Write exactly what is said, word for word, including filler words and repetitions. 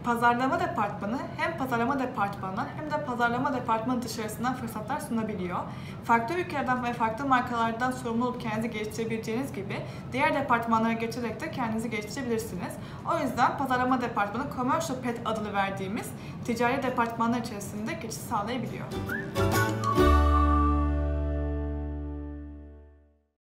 pazarlama departmanı hem pazarlama departmanından hem de pazarlama departmanı dışarısından fırsatlar sunabiliyor. Farklı ülkelerden ve farklı markalardan sorumlu olup kendinizi geliştirebileceğiniz gibi diğer departmanlara geçerek de kendinizi geliştirebilirsiniz. O yüzden pazarlama departmanı Commercial Path adını verdiğimiz ticari departmanlar içerisinde geçiş sağlayabiliyor.